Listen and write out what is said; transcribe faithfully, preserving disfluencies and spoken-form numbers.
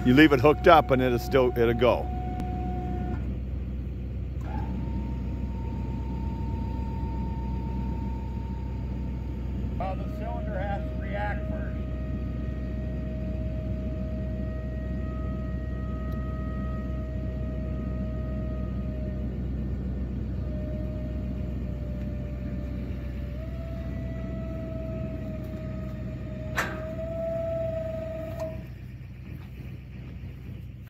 you leave it hooked up and it'll still, it'll go.